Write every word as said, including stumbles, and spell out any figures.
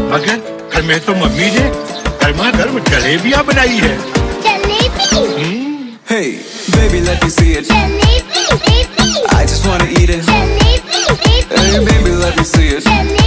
मगर घर में तो मम्मी ने गर्मा गर्म जलेबियां बनाई है। Jalebi? Hey, baby, let me see it. Jalebi, baby. I just wanna eat it. Jalebi, baby. Hey, baby, let me see it. Jalebi.